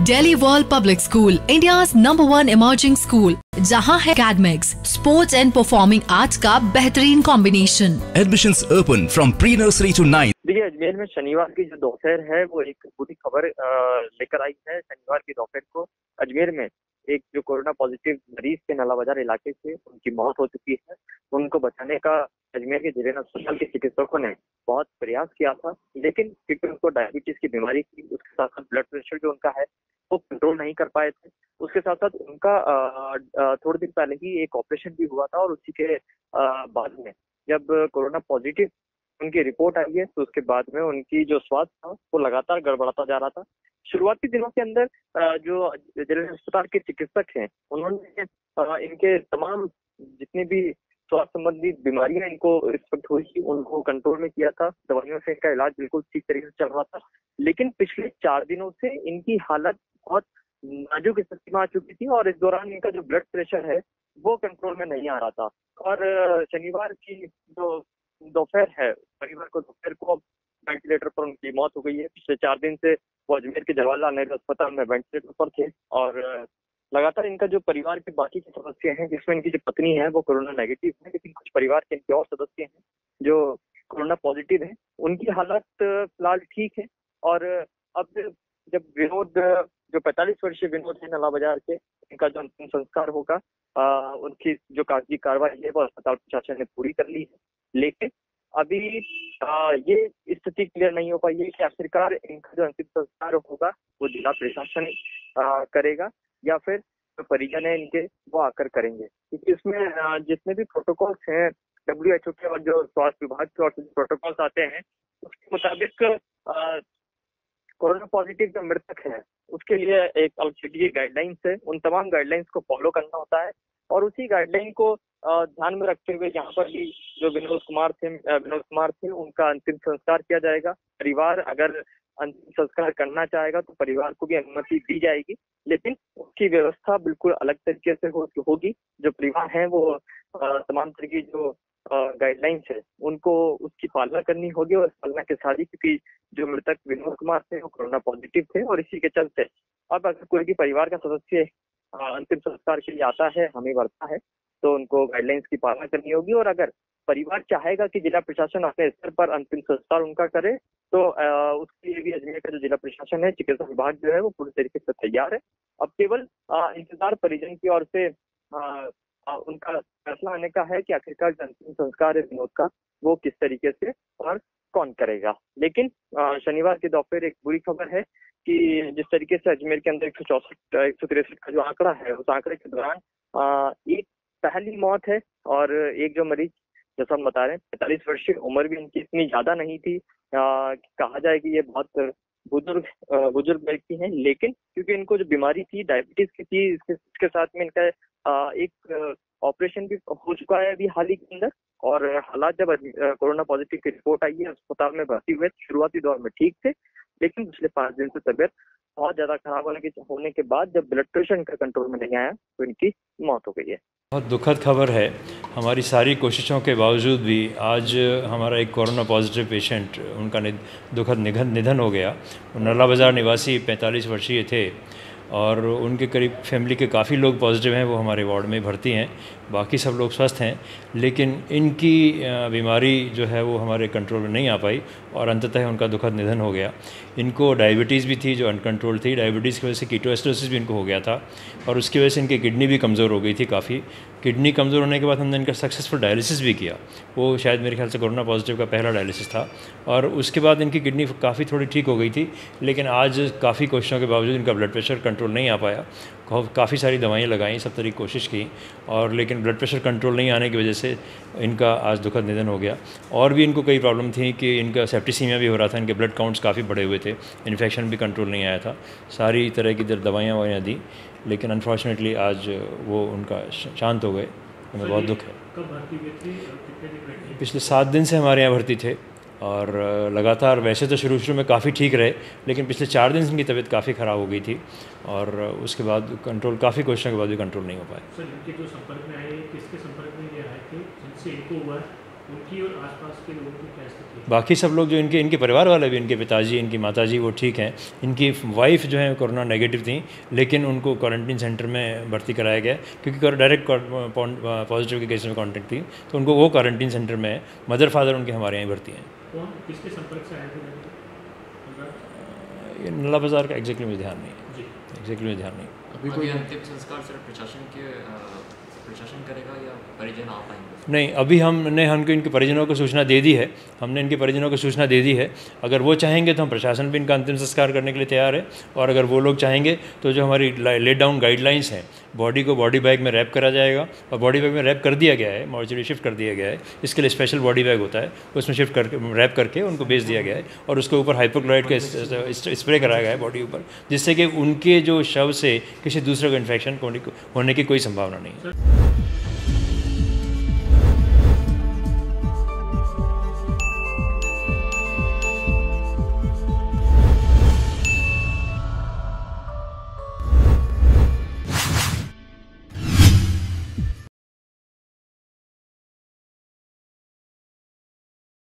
Delhi world public school, India's #1 emerging school, जहां है academics, sports and performing arts का बेहतरीन combination. Admissions open from pre-nursery to 9th. देखिए, अजमेर में शनिवार की जो दोपहर है वो एक बुरी खबर लेकर आई है। शनिवार की दोपहर को अजमेर में एक जो कोरोना पॉजिटिव मरीज के नाला बाजार इलाके से उनकी मौत हो चुकी है। उनको बचाने का अजमेर के जिले अस्पताल के चिकित्सकों ने बहुत प्रयास किया था, लेकिन क्योंकि उनको डायबिटीज की बीमारी थी, उसके साथ साथ ब्लड प्रेशर जो उनका है वो कंट्रोल नहीं कर पाए थे। उसके साथ साथ उनका थोड़े दिन पहले ही एक ऑपरेशन भी हुआ था और उसी के बाद में जब कोरोना पॉजिटिव उनकी रिपोर्ट आई है तो उसके बाद में उनकी जो स्वास्थ्य था वो लगातार गड़बड़ाता जा रहा था। शुरुआती दिनों के अंदर जो जिला अस्पताल के चिकित्सक हैं उन्होंने इनके तमाम जितनी भी स्वास्थ्य संबंधी बीमारियां इनको इस वक्त हुई थी उनको कंट्रोल में किया था। दवाइयों से इनका इलाज बिल्कुल ठीक तरीके से चल रहा था, लेकिन पिछले 4 दिनों से इनकी हालत बहुत नाजुक स्थिति में आ चुकी थी और इस दौरान इनका जो ब्लड प्रेशर है वो कंट्रोल में नहीं आ रहा था। और शनिवार की जो दोपहर है, परिवार को दोपहर को वेंटिलेटर पर उनकी मौत हो गई है। पिछले 4 दिन से वो अजमेर के जवाहरलाल नेहरू अस्पताल में वेंटिलेटर पर थे और लगातार इनका जो परिवार के बाकी के सदस्य हैं, जिसमें इनकी जो पत्नी है वो कोरोना नेगेटिव है, लेकिन कुछ परिवार के इनके और सदस्य हैं जो कोरोना पॉजिटिव हैं, उनकी हालत फिलहाल ठीक है। और अब जब विनोद जो 45 वर्षीय विनोद है नला बाजार के, इनका जो अंतिम संस्कार होगा उनकी जो कागजी कार्रवाई है वो अस्पताल प्रशासन ने पूरी कर ली है, लेकिन अभी ये स्थिति क्लियर नहीं हो पाई है कि आखिरकार इनका जो अंतिम संस्कार होगा वो जिला प्रशासन करेगा या फिर जो परिजन है इनके वो आकर करेंगे, क्योंकि इसमें जितने भी प्रोटोकॉल्स हैं WHO के और जो स्वास्थ्य विभाग के और प्रोटोकॉल्स आते हैं उसके मुताबिक कोरोना पॉजिटिव जो मृतक है उसके लिए एक औषधीय गाइडलाइंस है, उन तमाम गाइडलाइंस को फॉलो करना होता है और उसी गाइडलाइन को ध्यान में रखते हुए यहाँ पर भी जो विनोद कुमार थे उनका अंतिम संस्कार किया जाएगा। परिवार अगर अंतिम संस्कार करना चाहेगा तो परिवार को भी अनुमति दी जाएगी, लेकिन उसकी व्यवस्था बिल्कुल अलग तरीके से होगी। जो परिवार है वो तमाम तरह की जो गाइडलाइंस है उनको उसकी पालना करनी होगी और पालना के साथ ही, क्योंकि जो मृतक विनोद कुमार थे वो कोरोना पॉजिटिव थे और इसी के चलते अब अगर कोई भी परिवार का सदस्य अंतिम संस्कार के लिए आता है, हमें वर्ता है, तो उनको गाइडलाइंस की पालना करनी होगी। और अगर परिवार चाहेगा कि जिला प्रशासन अपने स्तर पर अंतिम संस्कार उनका करे तो उसके लिए भी अजमेर का जो जिला प्रशासन है, चिकित्सा विभाग जो है वो पूरी तरीके से तैयार है। अब केवल इंतजार परिजन की ओर से उनका फैसला आने का है कि आखिरकार अंतिम संस्कार है विनोद का वो किस तरीके से और कौन करेगा। लेकिन शनिवार की दोपहर एक बुरी खबर है कि जिस तरीके से अजमेर के अंदर 163 का जो आंकड़ा है उस आंकड़े के दौरान एक पहली मौत है और एक जो मरीज जैसा हम बता रहे हैं 45 वर्षीय, उम्र भी इनकी इतनी ज्यादा नहीं थी, कहा जाए कि ये बहुत बुजुर्ग व्यक्ति हैं, लेकिन क्योंकि इनको जो बीमारी थी डायबिटीज की थी, इसके साथ में इनका एक ऑपरेशन भी हो चुका है अभी हाल ही के अंदर। और हालात जब कोरोना पॉजिटिव की रिपोर्ट आई है अस्पताल में भर्ती हुए, शुरुआती दौर में ठीक थे, लेकिन पिछले 5 दिन से तबियत बहुत ज्यादा खराब होने के बाद जब ब्लड प्रेशर इनका कंट्रोल में नहीं आया तो इनकी मौत हो गई है। बहुत दुखद खबर है। हमारी सारी कोशिशों के बावजूद भी आज हमारा एक कोरोना पॉजिटिव पेशेंट उनका दुखद निधन हो गया। नला बाज़ार निवासी 45 वर्षीय थे और उनके करीब फैमिली के काफ़ी लोग पॉजिटिव हैं, वो हमारे वार्ड में भर्ती हैं, बाकी सब लोग स्वस्थ हैं, लेकिन इनकी बीमारी जो है वो हमारे कंट्रोल में नहीं आ पाई और अंततः उनका दुखद निधन हो गया। इनको डायबिटीज़ भी थी जो अनकंट्रोल थी, डायबिटीज़ की वजह से कीटोएसिडोसिस भी इनको हो गया था और उसकी वजह से इनकी किडनी भी कमज़ोर हो गई थी काफ़ी। किडनी कमज़ोर होने के बाद हमने इनका सक्सेसफुल डायलिसिस भी किया, वो शायद मेरे ख्याल से कोरोना पॉजिटिव का पहला डायलिसिस था और उसके बाद इनकी किडनी काफ़ी थोड़ी ठीक हो गई थी, लेकिन आज काफ़ी कोशिशों के बावजूद इनका ब्लड प्रेशर कंट्रोल नहीं आ पाया। काफ़ी सारी दवाइयाँ लगाई, सब तरह की कोशिश की और लेकिन ब्लड प्रेशर कंट्रोल नहीं आने की वजह से इनका आज दुखद निधन हो गया। और भी इनको कई प्रॉब्लम थी कि इनका सेप्टिसीमिया भी हो रहा था, इनके ब्लड काउंट्स काफ़ी बढ़े हुए थे, इन्फेक्शन भी कंट्रोल नहीं आया था, सारी तरह की दवाइयाँ वाइयाँ दी, लेकिन अनफॉर्चुनेटली आज वो उनका शांत हो गए। हमें बहुत दुख है। कब भर्ती हुए थे? पिछले 7 दिन से हमारे यहाँ भर्ती थे और लगातार वैसे तो शुरू में काफ़ी ठीक रहे, लेकिन पिछले 4 दिन से इनकी तबीयत काफ़ी ख़राब हो गई थी और उसके बाद कंट्रोल काफ़ी कोशिशों के बाद भी कंट्रोल नहीं हो पाया। सर, इनके जो संपर्क में आए किसके संपर्क में ये आए थे जिनसे इनको हुआ? उनकी और आसपास के लोगों की क्या स्थिति है? बाकी सब लोग जो इनके परिवार वाले भी, इनके पिताजी, इनकी माताजी, वो ठीक हैं। इनकी वाइफ जो है कोरोना नेगेटिव थी, लेकिन उनको क्वारंटीन सेंटर में भर्ती कराया गया क्योंकि डायरेक्ट पॉजिटिव के केस में कॉन्टेक्ट थी, तो उनको वो क्वारंटीन सेंटर में है। मदर फादर उनके हमारे यहाँ भर्ती हैं। कौन किसके संपर्क से आए थे? ये नला बाज़ार का एग्जैक्टली मुझे ध्यान नहीं है, जी। एग्जैक्टली मुझे ध्यान नहीं। अभी अंतिम संस्कार सिर्फ प्रशासन करेगा या परिजन आ पाएंगे? नहीं, अभी हमने इनके परिजनों को सूचना दे दी है। हमने इनके परिजनों को सूचना दे दी है। अगर वो चाहेंगे तो हम प्रशासन भी इनका अंतिम संस्कार करने के लिए तैयार है, और अगर वो लोग चाहेंगे तो जो हमारी लेट डाउन गाइडलाइंस हैं, बॉडी को बॉडी बैग में रैप करा जाएगा, और बॉडी बैग में रैप कर दिया गया है, मॉर्चरी शिफ्ट कर दिया गया है। इसके लिए स्पेशल बॉडी बैग होता है, उसमें शिफ्ट करके रैप करके उनको भेज दिया गया है, और उसके ऊपर हाइपोक्लोराइड का स्प्रे कराया गया है बॉडी ऊपर, जिससे कि उनके जो शव से किसी दूसरे को इन्फेक्शन होने की कोई संभावना नहीं है।